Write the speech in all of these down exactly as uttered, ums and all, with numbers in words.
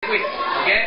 quiz. Okey.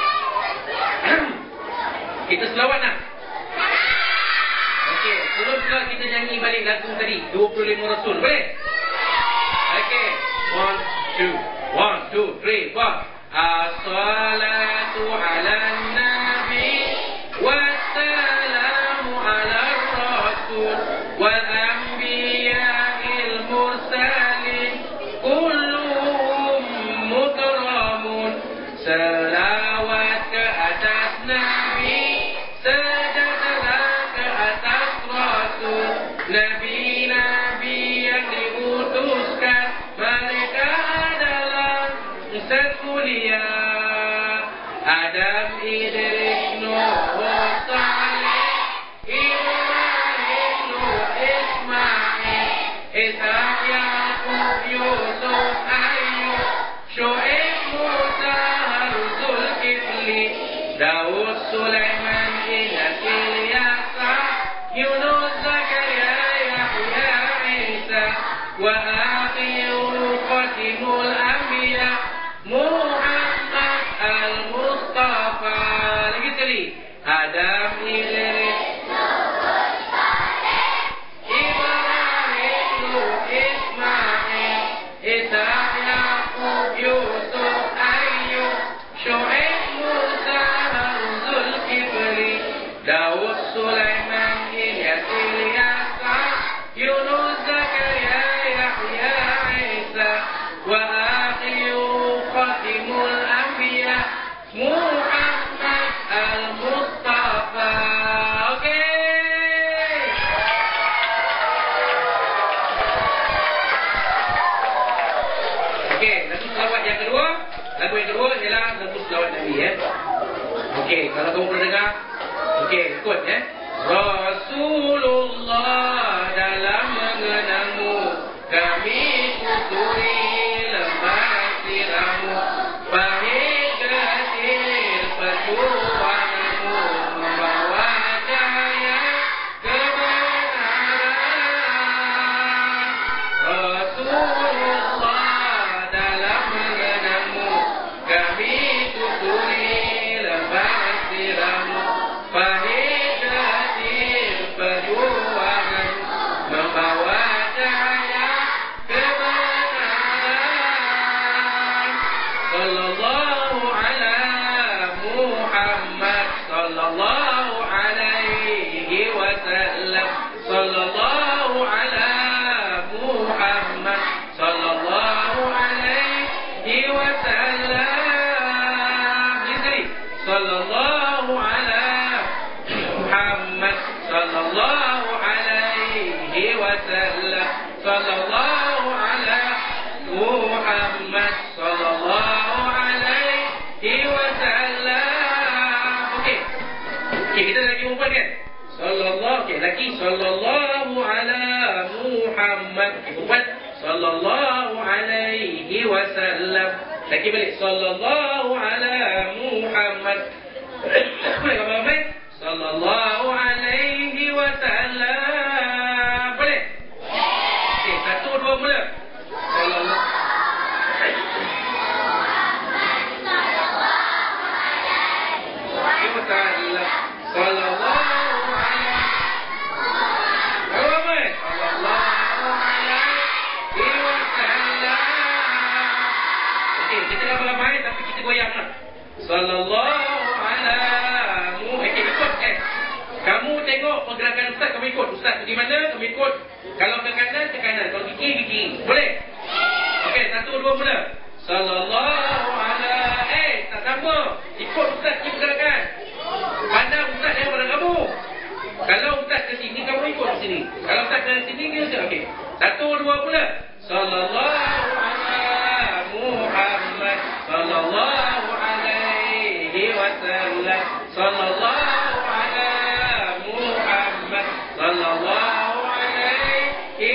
Kita selawat nak? Okey, sebelum selawat kita nyanyi balik lagu tadi dua puluh lima Rasul. Boleh? Okey. One, two, one, two, three, four. As-salatu ala nabi wassalamu ala rasul wal anbiya'il mursalin kulluhum mukramun. Selawat ke atas nabi, sejahtera ke atas rasul, nabi-nabi yang diutuskan, mereka adalah sekulia Adam, Idris, Nuh, Saleh, Ibrahim, Nuh, Ismail, Ishaq, Yaqub, Yusuf, Ayyub, Syuaib, Musa, Harun, Zulkifli, Daud, Sulaiman, Ilyas, Ilyasa, Yunus, Zakaria, Yahya, Isa, wa akhiru khatimul anbiya Muhammad al-Mustafa. Lagi sekali. Adam, Idris, Ibrahim, Nuh, Ismail, Ishaq, Yaqub, Yusuf, Ayyub, Syuaib, Musa, Harun, Zulkifli, Daud, Sulaiman, Ilyas, Ilyasa, Yunus, Zakaria, Yahya, Isa, wa akhiru khatimul anbiya Muhammad al-Mustafa. Okey. Okey, lagu selawat yang kedua. Lagu yang kedua ialah lagu selawat Nabi ya. Okey, kalau kamu pernah dengar. Okey, ikut ya. Rasulullah dalam mengenangmu kami tuturi lembar siramu, pahit getir perjuanganmu membawa cahaya kebenaran. Rasulullah dalam mengenangmu kami tuturi lembar siramu, pahit getir perjuangan membawa cahaya kebenaran. Sallallahu ala Muhammad sallallahu alaihi wasallam. Sallallahu ala Muhammad sallallahu alaihi wasallam. Jadi sallallahu ala Muhammad sallallahu alaihi wasallam. Sallallahu ala Muhammad sallallahu alaihi wasallam. Okey. Okey, kita lagi umpan kan? Sallallahu, okey, lagi sallallahu ala Muhammad. Okey, umpan sallallahu alaihi wasallam. Lagi balik sallallahu ala Muhammad. Boleh kau faham baik? Sallallahu alaihi wasallam. Boleh? Okey, satu dua mula. Sallallahu alaihi wasallam. Sallallahu alaihi wasallam. Okey, kita dah ramai tapi kita goyang lah. Sallallahu alaihi. Okey, ikut eh. Kamu tengok pergerakan ustaz, kamu ikut. Ustaz pergi mana, kamu ikut. Kalau ke kanan, ke kanan. Kalau ke kiri, ke kiri. Boleh? Okey, satu, dua mula. Sallallahu alaihi. Eh, tak sama. Ikut ustaz pergi pergerakan. Pandang ustaz yang pada kamu. Kalau ustaz ke sini, kamu ikut ke sini. Kalau ustaz ke sini, ke sini. Okey. Satu, dua mula. Sallallahu alaihi Muhammad. Sallallahu alaihi wasallam. Sallallahu alaihi Muhammad. Sallallahu alaihi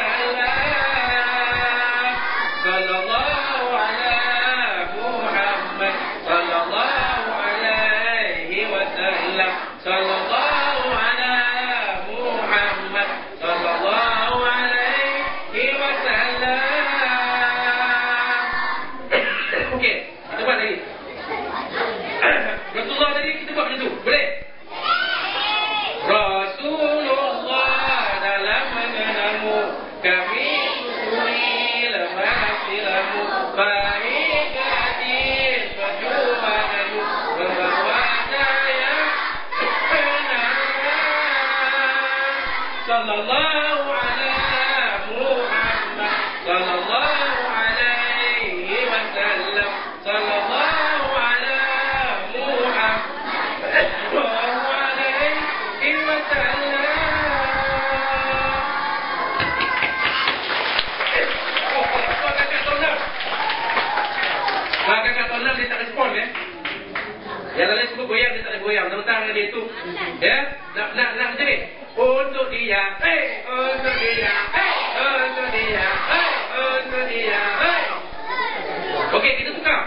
wasallam. Sallallahu alaihi Muhammad. Sallallahu alaihi wasallam. Sallallahu alaihi Muhammad. Sallallahu alaihi wasallam. Okey, kita buat lagi. Rasulullah tadi kita buat macam tu. Boleh? Rasulullah dalam mengenalmu kami susuri lemah silamu baik adil perjuanganmu membawa daya kebenaran. Sallallahu ala Muhammad sallallahu alaihi wasallam sallallahu ala Muhammad sallallahu alaihi wasallam. Oh, oh, kakak tolong. Kakak tolong dia tak respon ya. Yang lain semua goyang, dia tak ada goyang. Tentang dia tu. Ya, nak nak nak macam ni. Untuk dia, hey, untuk dia, hey, untuk dia, hey, untuk dia, hey. Okey, kita tukar.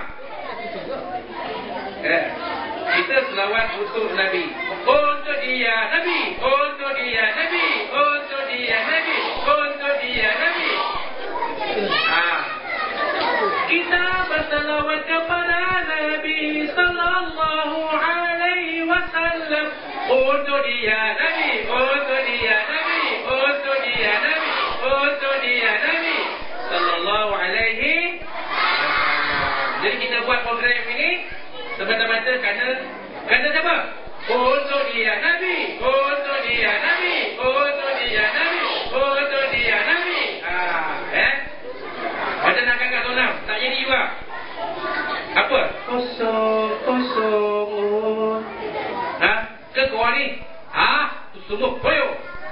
Eh, kita selawat untuk Nabi. Untuk dia, Nabi. Untuk dia, Nabi. Untuk dia, Nabi. Untuk dia, Nabi. Ah. Kita berselawat kepada Nabi sallallahu alaihi wasallam. Untuk dia, Nabi. Untuk dia, Nabi. Untuk dia, Nabi. Untuk dia, Nabi sallallahu alaihi wasallam. Jadi kita buat program ini semata-mata kerana kerana siapa? Untuk dia, Nabi. Untuk dia, Nabi. Untuk dia, Nabi. Untuk dia, Nabi. Ah, eh? Macam nak kakak tonam. Tak jadi juga. Apa? Kosong, kosong. Oh. Ha? Ke kau ni? Ha? Tu semua koyo.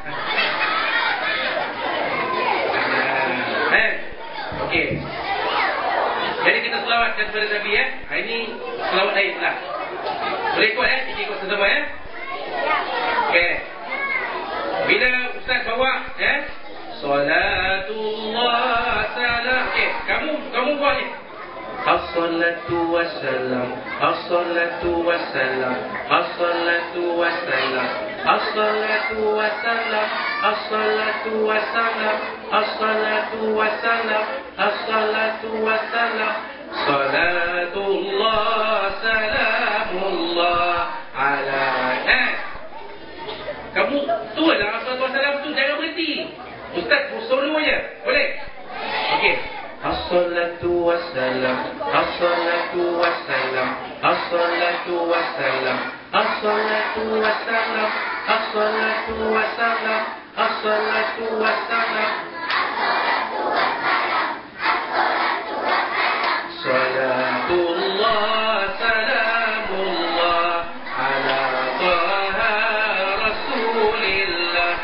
Eh? Okey. Jadi kita selawatkan kepada Nabi ya. Hari ini selawat lain pula. Boleh ikut ya? Kita ikut sama ya. Okey. Bila Ustaz bawa ya. Salatullah salam. Okey, kamu kamu buat ni. As-salatu wassalam. As-salatu wassalam. As-salatu wassalam. As-salatu wassalam. As-salatu wassalam. As-salatu wassalam. As-salatu wassalam. Salatullah salamullah ala. Eh. Kamu tu lah as-salatu wassalam tu jangan berhenti. Ustaz solo je. Boleh? Okey. As-salatu wassalam. As-salatu wassalam. As-salatu wassalam. As-salatu wassalam. As-salatu wassalam. As-salatu wassalam. Salatullah salamullah ala taha rasulillah.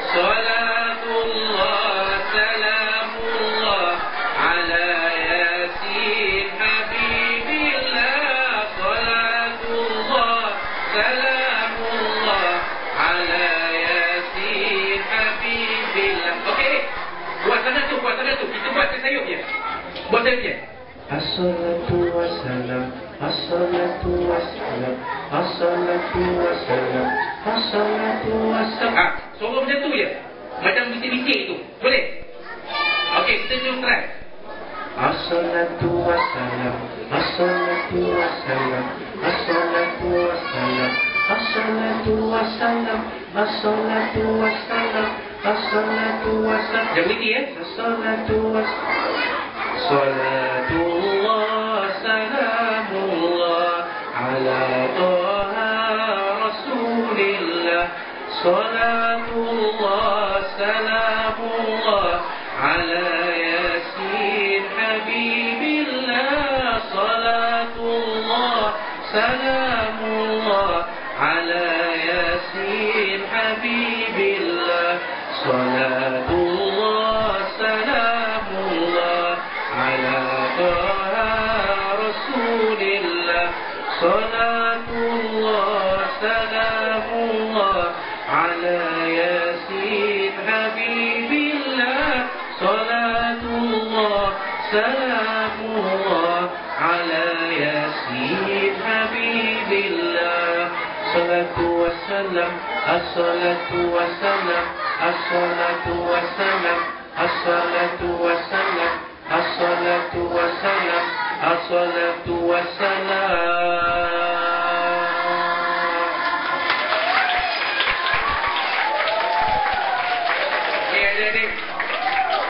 Salatullah salamullah ala yasin habibillah. Salatullah salamullah ala yasin habibillah. Okey, buat sana tu, buat sana tu. Kita buat sayup je. Buat sayup je. As-salatu wassalam. As-salatu wassalam. As-salatu wassalam. As-salatu wassalam. Ah, suara macam tu je. Macam bisik-bisik tu. Boleh? Okey, kita cuba try. As-salatu wassalam. As-salatu wassalam. As-salatu wassalam. As-salatu wassalam. As-salatu wassalam. As-salatu wassalam. Jangan berhenti ya. As-salatu wassalam. Salatullah salamullah ala taha rasulillah. Salatullah salamullah ala yasin habibillah. Salatullah salamullah ala yasin habibillah. Salatullah salamullah ala taha rasulillah. Salatullah salamullah ala yasin habibillah. Salatullah salamullah ala yasin habibillah. Salatu wassalam. As-salatu wassalam. As-salatu wassalam. As-salatu wassalam. As-salatu wassalam. As-salatu wassalam.